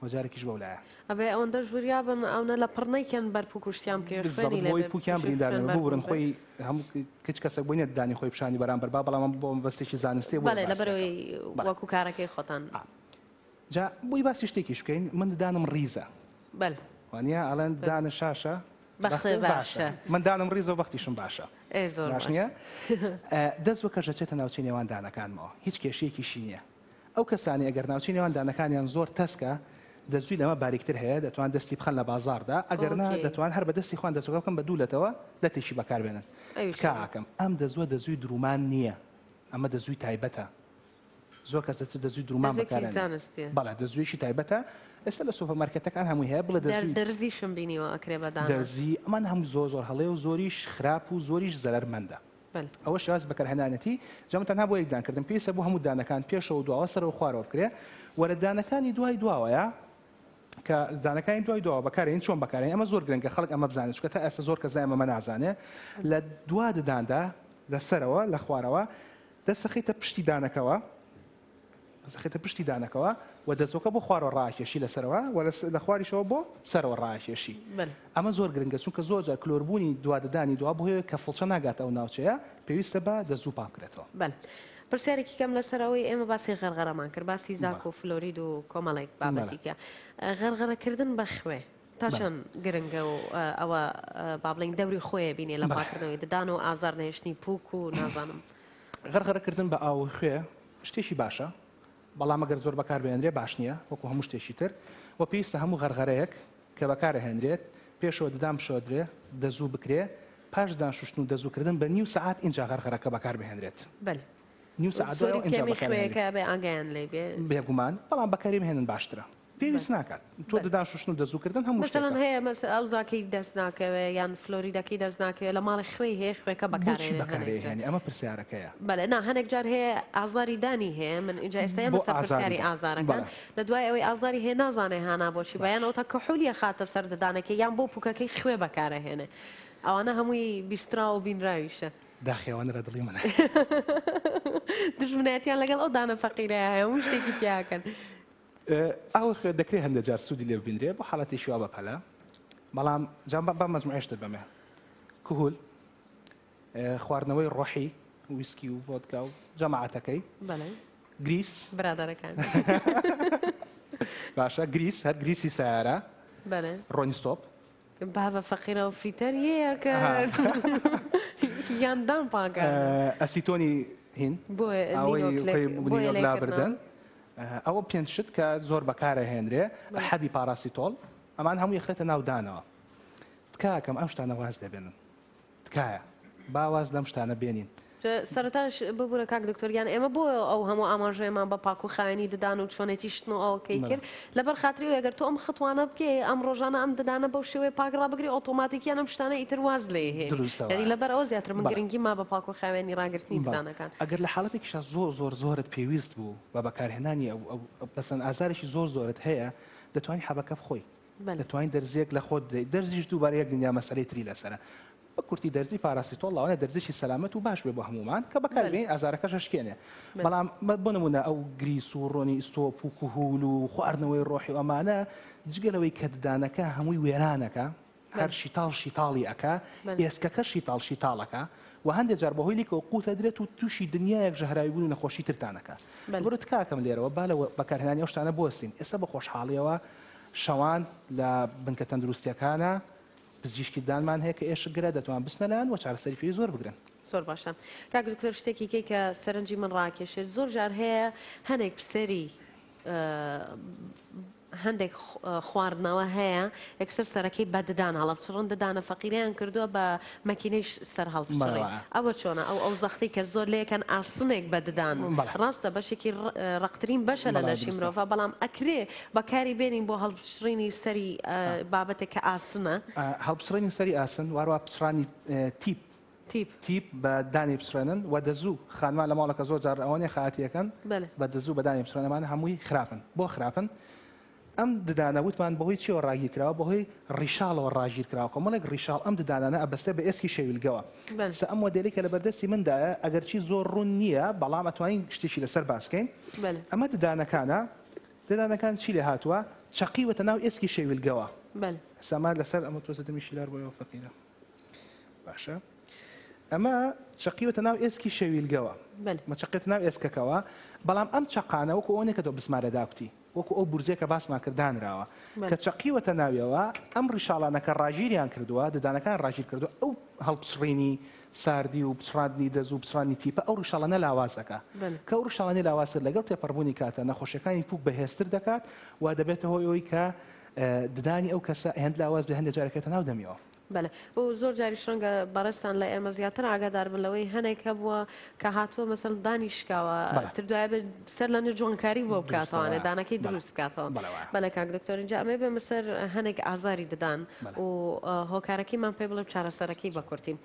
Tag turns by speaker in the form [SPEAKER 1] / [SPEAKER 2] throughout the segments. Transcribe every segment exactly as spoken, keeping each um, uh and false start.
[SPEAKER 1] وەجارێکیش بەولایە
[SPEAKER 2] ئەبێ ئەوەندە ژوریا بن ئەوە لە پڕنەیکەن بەر پوکوشتیان کێشێنی
[SPEAKER 1] بۆی پوکیان بریندارن بۆ برن خۆی هەموو کچ کەسە بووینێت دانی خۆی پیشانی بەرامبەر با بەڵام بۆ بەستێکی زانستی بۆ
[SPEAKER 2] لەبەرەوەی وەکو کارەکەی خۆتان
[SPEAKER 1] جا بۆی باسی شتێکیش بکەین من دانم ڕیزە
[SPEAKER 2] بەل
[SPEAKER 1] وانە ئەڵەن دانە شاشە
[SPEAKER 2] بەختێ باشە
[SPEAKER 1] من دانم ڕیزە و بەختیشم باشە باش نییە دەست وە کەژەچێتە ناوچەی نێوان دانەکانمەوە هیچ کێشەیەکیشی نییە ئەو کەسانی ئەگەر ناوچەی نێوان دانەکانیان زۆر تەسکە دەزوی لەمە باریکتر هەیە دەتوان دەستی بخەن لە بازاردا ئەگەر نا دەتوان هەر بە دەستی خوان دەچەکە بکەن بە دوولەتەوە لە تێکی بەکاربێنن کاکەم ئەم دەزوە دەزوی درومان نییە ئەمە دەزوی تایبەتە زۆر کەس دەزوی درومان بەکارێن بەڵێ دەزویشی تایبەتە ئێستا لە سوپەرمارکێتەکان هەمووی هەیە بڵێ
[SPEAKER 2] دەرزیشم بینیوە ئەکرێ بەدان
[SPEAKER 1] دەرزی ئەمان هەموو زۆر زۆر هەڵێ و زۆریش خراپ و زۆریش زەرمەندە ئەوە شاز بەکارهێنانەتی جەمە تەنها بۆ یەکدانکردن پێویستە بۆ هەموو دانەکان پێشەوە دواوە سەرەوە خوارەوە بکرێ وەرە دانەکانی دوای دواوەیە کە دانەکانی دوای دواوە بەکارێن چۆن بەکارێن ئەمە زۆر گرنگە خەڵک ئەمە بزانێت چکە تا ئێستا زۆر کەس ئەمە نازانێ لە دوا دداندا لەسەرەوە لە خوارەوە دەسەخیتە پشتی دانەکەوە دەسەخیتە پشتی دانەکەوە و دەستەکە بۆ خوارەوە ڕاکێشی لەسەرەوە و لە خواریشەوە بۆ سەرەوە ڕاکێشی ئەمە زۆر گرنگە چونکە زۆرجار کلۆربوونی دواددانی دوا بۆ کە فڵچە ناگاتە ئەو ناوچەیە پێویستە بە دەزوو پاک بکرێتەوە
[SPEAKER 2] پرسیارێکی کەم لەسەرەوەی ئێمە باسی غەرغەرەمان کرد باسی زاک و فلۆرید و کۆمەڵێک بابەتیکە غەرغەرەکردن بە خوێ تا چەند گرنگە و ئەوە با بڵین دەوری خۆیە بینێ لە پاکردنەوەی ددان و ئازار نێشتنی پووک و نازانم
[SPEAKER 1] غەرغەرەکردن بە ئاو خوێ شتێکی باشە بەڵام ئەگەر زۆر بەکاربهێنرێ باش نییە وەکو هەموو شتێکی تر و پێویستە هەموو غەرغەرەیەک کە بەکارهێنرێت پێشەوە ددام شۆدرێ دەزوو بکرێ پاش دانشوشتن و دەزووکردن بە نیو سەعات اینجا غەرغەرەکە بەکاربهێنرێت
[SPEAKER 2] نیو سەعاتەکە بێ ئاگیان لێ بێ
[SPEAKER 1] بێگومان بەڵام بەکاری بهێنن باشترە پێویست ناکات تۆ ددان شوشتن و دەزووکردن هەموو
[SPEAKER 2] شتەن هەیە ئەو زاکەی دەست ناکەوێ یان فلۆریدەکەی دەست ناکەوێت لە ماڵی خوێی هەیە خوێەکە
[SPEAKER 1] بەکارهێنێ ئەمە پرسیارەکەیە
[SPEAKER 2] بەڵێ نا هەنێک جار هەیە ئازاری دانی هەیە من ئینجا ئێستا مەسەر پرسیاری ئازارەکان لە دوای ئەوەی ئازاری هەیە نازانێ هانا بۆچی بەیانەوە تا کەحولیە خاتە سەر ددانەکەی یان بۆ پوکەکەی خوێ بەکارەهێنێ ئەوانە هەمووی بیستراوە و بینراویشە
[SPEAKER 1] داخیەوەنە لە دڵی منە
[SPEAKER 2] دژمنایەتیان لەگەڵ ئەو دانە فەقیرەیە هەموو شتێکی پیاکەن
[SPEAKER 1] ئەو دەکرێت هەندێک جار سوودی لێ ببینرێ بۆ حاڵەتی شووا بەپەلە بەڵام جام بە مەجموعێشتر بەمێ کوهول خواردنەوەی ڕۆحی ویسکی و ڤۆدکا و جەماعەتەکەی گریس
[SPEAKER 2] برادەرەکان
[SPEAKER 1] باشە گریس هەر گریسی سیارە ڕۆنیستۆپ
[SPEAKER 2] بابە فەقیرە و فیتەر هەیە کە یاندان پاکە
[SPEAKER 1] ئەسیتۆنی هین بۆی لابردن ئەوە پێنج شت کە زۆر بەکارە هێنرێ حەبی پاراسیتۆڵ ئەمان هەموو یەخێتە ناودانەوە تکاکەم ئەم شتانە واز دەبێنن تکایە باواز لەم شتانە بێنین
[SPEAKER 2] سەرەتاش ببوورە کاک دکتۆریان ئێمە بۆ ئەو هەموو ئاماژەیەمان بە پاک و خاوێنی ددان و چۆنێتی شتن و ئەوکەی کرد لەبەر خاتری و ئەگەر تۆ ئەم خەتوانە بکێ ئەم ڕۆژانە ئەم ددانە بەو شێوەیە پاکڕا بگری ئۆتۆماتیکیان ئەم شتانە ئیتر واز لێ هەیە یعنی لەبەر ئەوە زیاتر من گرنگی ما بە پاک و خاوێنی ڕاگررتنی ددانەکان
[SPEAKER 1] ئەگەر لە حاڵەتێکیشە زۆر زۆر زۆرت پێویست بوو بە بەکارهێنانی ئەو بەسەن ئازارێکی زۆر زۆرت هەیە دەتوانانی حەبەکە بخۆی دەتوانین دەرزێک لە خۆت دەرزیش دووبارە یەک دنیا مەسەلەی تری لەسەرە بە کورتی دەرزی پاراسیتۆڵ لاوانە دەرزێکی سەلامەت و باش بێ بۆ هەمومان کە بەکاربێ ئازارەکەش شکێنێ بەڵام بۆ نمونە ئەو گریس و ڕۆنی ئستۆپ و کوهول و خواردنەوەی ڕۆحی و ئەمانە جگەلەوەی کە ددانەکە هەمووی وێرانەکە هەر شیتاڵ شیتاڵی ئەکا ئێسکەکە شیتاڵ شیتاڵەکە و هەندێک جار بەهۆی لیکەوە قوتە درێت و تووشی دنیایەک ژەهراوی بوون و نەخۆشی ترتانەکە بڕۆ تکاکەم لێرەوە با لە بەکارهێنانی ئەو شتانە بۆستین ئێستا بە خۆشحاڵیەوە شەوان لە بنکە تەندروستیەکانە پزیشکیدانمان هەیە کە ئێشگرە دەتوان بستنەلایەن و چارەسەری پێی زۆر بگرن
[SPEAKER 2] زۆر باشە کاک دکتۆر شتێکی کەی کە سەرنجی من ڕاکێشێت زۆر جار هەیە هەنێک سەری هەندێک خواردنەوە هەیە یەکسەر سەرەکەی بەددان هەڵە بچڕن ددانە فەقیریان کردووە بە مەکینەی سەر هەڵبچڕێ ئەوە چۆنە ئەو ئەو زەختی کە زۆر لێکەن ئاسنێک بەددان ڕاستە بەشێکی ڕقترین بەشە لە لەشی مرۆڤ بەڵام ئەکرێ بەکاری بێنین بۆ هەڵبچڕینی سەری بابەتێک کە ئاسنە
[SPEAKER 1] هەڵبچڕینی سەری ئاسن واروە پچڕانی تیپ تیپ بە دانی بچڕێنن و دەزوو خانمان لە ماڵەکە زۆر جار ئەوەنێ خاتیەکەن بە دەزوو بە دانی بچڕێنەمان هەمووی خراپن بۆ خراپن ئەم ددانە وتمان بەهۆی چیەوە ڕاگیر کراوە بەهۆی ڕیشاڵەوە ڕاگیر کراوە کۆمەڵێک ڕیشاڵ ئەم ددانانە ئەبەستە بە ئێسکی شەویلگەوە سە ئەم مۆدێلێکە لە بەردەستی مندایە ئەگەر چی زۆر ڕوون نییە بەڵام ئەتوانین شتێکی لەسەر باسکەین ئەمە ددانەکانە ددانەکان چی لێ هاتووە چەقیوەتە ناو ئێسکی شێویلگەوە
[SPEAKER 2] سامان
[SPEAKER 1] لەسەر ئەمە تۆزە دەمیشیلار بۆەوە فەقیرە باشە ئەمە چەقیوەتە ناو ئێسکی شێویلگەوە مە چەقێتە ناو ئێسکەکەەوە بەڵام ئەم چەقانە وەکو ئەوەیە کە تۆ بسمارە داوتی وەکو ئەو بورجێکە باسمان کردانراوە کە چەقیوەتە ناویەوە ئەم ڕیشاڵانەکە ڕاژیریان کردووە ددانەکان ڕاژیر کردو ئەو هەڵپچڕینی ساردی و پچڕاندنی دەز و پچڕانی تیپە ئەو ڕیشاڵانە لاوازەکە کە ئەو ڕیشاڵانی لاوازتر لەگەڵ تێپەڕبوونی کاتە نەخۆشیەکانی پوک بەهێزتر دەکات و دەبێتە هۆی ئەوی کە ددانی ئەو کەسە هەند لاواز بە هەندێک جارەکەتە ناو دەمیەوە
[SPEAKER 2] بەڵێ و زۆر جاری شڕەنگە بەڕێستان لە ئێمە زیاتر ئاگادار بن لەوەی هەنێک هەبووە کە هاتووە مەسەڵ دانی شکاوە تردوایە سەر لە نوێ جوانکاری بۆ بکاتوانێ دانەکەی دروست بکاتەوە بەڵێ کاک دکتۆر اینجا ئەمێ بێمە سەر هەنێک ئازاری ددان و هۆکارەکەیمان پێ بڵێ چارەسەرەکەی بە کورتی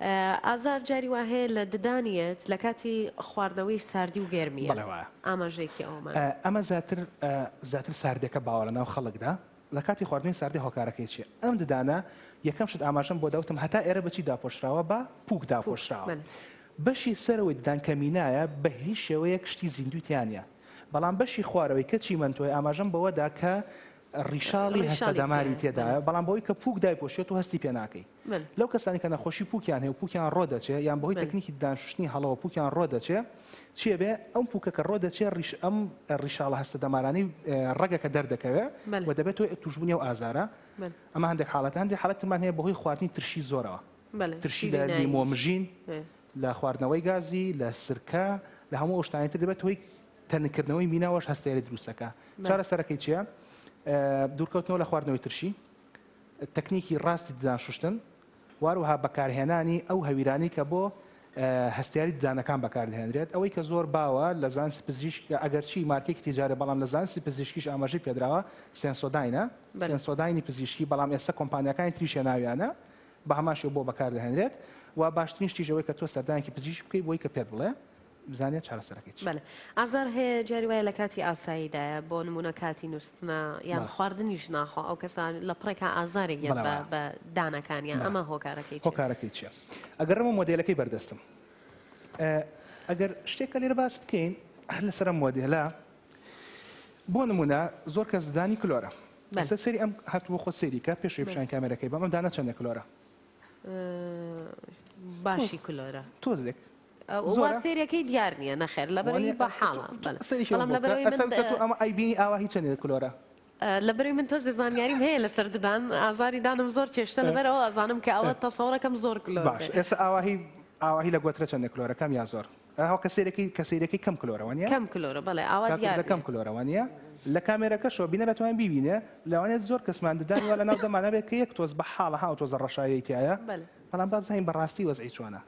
[SPEAKER 2] ئازار جاری وا هەیە لە ددانیت لە کاتی خواردنەوەی ساردی و گێرمیە ئاماژەیەکی ئەومان
[SPEAKER 1] ئەمە زیاتر زیاتر ساردەکە باوە لەناو خەڵکدا لە کاتی خواردنی ساردی هۆکارەکەی چیە ئەم ددانە یەکەم شت ئاماژەم بۆ داوتم هەتا ئێرە بەچی داپۆشراوە بە پوک داپۆشراوە بەشی سەرەوەی ددان کەمینایە بە هیچ شێوەیەک شتی زیندویتیانە بەڵام بەشی خوارەوەی کە چیمەندۆی ئاماژەم بەوەدا کە ڕیشاڵی هەستە دەماری تێدایە بەڵام بەوەی کە پوک دایپۆشێت و هەستی پێ ناکەی لەو کەسانی کە نەخۆشی پوکیان هەیە و پوکیان ڕۆدەچێت یان بەهۆی تەکنیکی دانشتنی هەڵەوە پوکیان ڕۆدەچێت چیە بێ ئەم پوکە کە ڕۆدەچێت ئەم ڕیشاڵە هەستە دەمارانی ڕەگەکە دەردەکەوێت و دەبێت تۆ توشببوونی و ئازارە ئەمە هەندێک حاڵەت هەندێک حالەتمان هەیە بەهۆی خواردنی ترشی زۆرەوە ترشی لە لیمۆمژین لە خواردنەوەی گازی لە سرکە لە هەموو شتانیتر دەبێت هۆی تەنکردنەوەی میناوەش هەستێری دروستەکە چارە سەرەکەی چییە؟ دوورکەوتنەوە لە خواردنەوەی ترشی تەکنیکی ڕاستی ددان شوشتن واروها بەکارهێنانی ئەو هەویرانی کە بۆ هەستیاری ددانەکان بەکاردهێنرێت ئەوەی کە زۆر باوە لە زانستی پزیشک ئەگەرچی مارکێکی تیجارە بەڵام لە زانستی پزیشکیش ئاماژەی پێدراوە سێنسۆداینە سێنسۆداینی پزیشکی بەڵام ئێستا کۆمپانیەکانی تریشە ناویانە بە هەماشی بۆ بەکاردهێنرێت و باشترین شتیژەوەی کە تۆ سەردانێکی پزیشک بکەیت بۆی کە پێت بڵێ بزانێت چارەسەرەکەی
[SPEAKER 2] بەڵێ ئازار هەیە جاری وایە لە کاتی ئاساییدایە بۆ نمونە کاتی نووسنە یان خواردنیش ناخۆ ئەو کەسان لە پڕێکا ئازارێک بە دانەکانیان ئەمە هۆکارەکەی
[SPEAKER 1] هۆکارەکەی چیە ئەگەر ئەمە مۆدێلەکەی بەردەستم ئەگەر شتێکە لێرە باس بکەین لەسەر مۆدێلە بۆ نمونە زۆر کەس ددانی کلۆرە ئێستا سەری ئەم هاتووە خۆ سەریکە پێشوی پیشان کامێرەکەی بەم دانە چەندە کلۆرە
[SPEAKER 2] باشی کلۆرە
[SPEAKER 1] تۆزێک
[SPEAKER 2] سێریەکەی دیار نییە نەخێر لەبەرەوەی بەحاڵە بەڵام لەبەرەوەی
[SPEAKER 1] ئەمە ئایبینی ئاوا هیچ چەندێت کلۆرە
[SPEAKER 2] لەبەرەوەی من تۆ زانیاریم هەیە لەسەر ددان ئازاری دانم زۆر چێشتە لەبەرەوە ئەزانم کە ئەوە تەسەوڕەکەم زۆر کلۆر
[SPEAKER 1] باش ئێستا ئاواهی ئاواهی لە گوترە چەندە کلۆرە کەم یا زۆر ئەو کەسێرەکەی کەسێرەکەی کەم کلۆرەوە نیە
[SPEAKER 2] کەم کلۆرە بەڵێ ئاوا دیار
[SPEAKER 1] کەم کلۆرەوە نیە لە کامێرەکەشەوە بینە لەتوان ببینێ لەوانێت زۆر کەسمان ددانیوە لە ناو دەمانە بێت کە یەک تۆز بە حاڵە ها تۆزە ڕەشایەی تایە بەڵام با بزانین بەڕاستی وەزعی چۆنە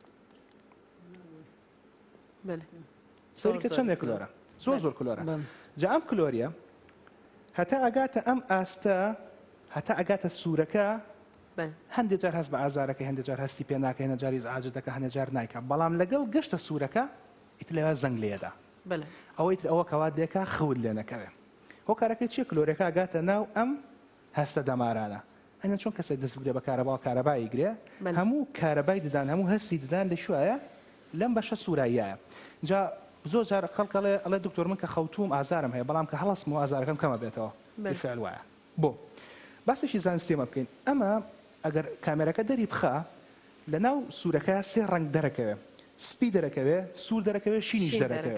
[SPEAKER 1] سەریکە چەندێک کلۆرە زۆر زۆر کلۆرە جا ئەم کلۆریە هەتا ئەگاتە ئەم ئاستە هەتا ئەگاتە سوورەکە هەندێک جار هەست بە ئازارەکەی هەندێک جار هەستی پێ ناکە هێنە جاری ئاجر دەکە هەندێک جار نایکە بەڵام لەگەڵ گەشتە سوورەکە ئیتر لەوە زەنگ لێدا ئەوەی تر ئەوە کەوا دێکە خەوت لێ نەکەوێ هۆکارەکەی چیە کلۆرەکە ئەگاتە ناو ئەم هەستە دەمارانە ئەنە چۆن کەسێک دەست بگرێ بە کارەبا کارەبایی گرێ هەموو کارەبای ددان هەموو هەستی ددان لە شوایە لەم بەشە سووراییایە جا زۆر جار خەڵکەڵێ ئەڵێ دکتۆر من کە خەوتوم ئازارم هەیە بەڵام کە هەڵەسمەوە ئازارەکەم کەمە بێتەوە بالفعل وایە بۆ باسێکی زانستیمە بکەین ئەمە ئەگەر کامێرەکە دەری بخە لە ناو سوورەکە سێ ڕنگ دەرەکەوێ سپی دەرەکەوێ سوور دەرەکەوێ شینیش دەرەکەوێ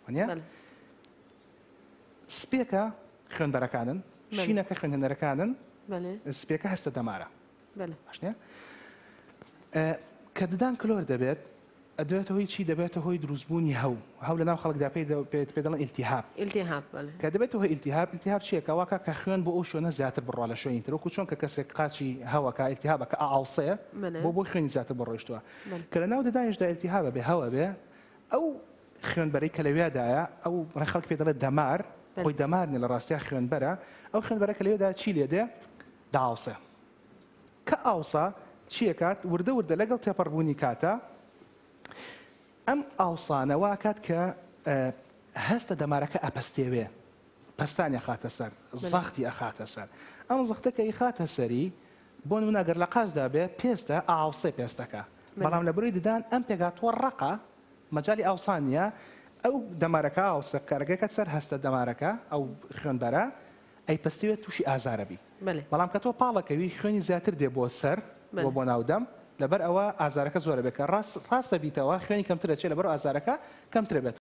[SPEAKER 1] سپێکە خوێنبەرەکانن شینەکە خوێنهێنەرەکانن سپێکە هەستە دەمارە کە ددان کلۆر دەبێت ئەدوێتە هۆی چی دەبێتە هۆی دروستبوونی هەو هەو لە ناو خەڵکدا پێ دەڵێن ئیلتیهاب کە دەبێتەوە هۆی ئیلتیهاب ئیلتیهاب چییە کەواکە کە خوێن بۆ ئەو شوێنە زیاتر بڕوا لە شوێنی تر وەکو چۆن کە کەسێک قاچی هەوەکە ئیلتیهابەکە ئاڵسەیە بۆ بۆی خوێنی زیاتر بڕۆیشتووە کە لە ناو ددانیشدا ئیلتیهابە بێ هەوە بێ ئەو خوێنبەرەی کە لەوێدایە ئەو ڕێ خەڵک پێ دەڵێت دەمار خۆی دەمارنی لە ڕاستیا خوێنبەرە ئەو خوێنبەرە کە لەوێدا چی لێ دێ داوسە کە ئاوسا چیەکات وردە وردە لەگەڵ تێپەڕبوونی کاتە ئەم ئاوسانەوە کات کە هەستە دەمارەکە ئەپەستێوێ پەستانی خاتە سەر زەختی ئەخاتە سەر ئەم زەختەکە ئیخاتە سەری بۆ نمونە ئەگەر لە قازدا بێ پێستە ئاوسێ پێستەکە بەڵام لە بڕی ددان ئەم پێگاتوە ڕقە مەجای ئاوسانیە ئەو دەمارەکە ئاوسە کارەکەکە سەر هەستە دەمارەکە ئەو خوێنبەرە ئەی پستێت تووشی ئازارەبی بەڵام کە تۆ پاڵەکەوی خوێنی زیاتر دێ بۆ سەر بۆ ناودەم لەبەر ئەوە ئازارەکە زۆرە بێت کە ڕاست ڕاستە بیتەوە خوێنی کەمترە چێ لەبەر ئازارەکە کەمترە بێت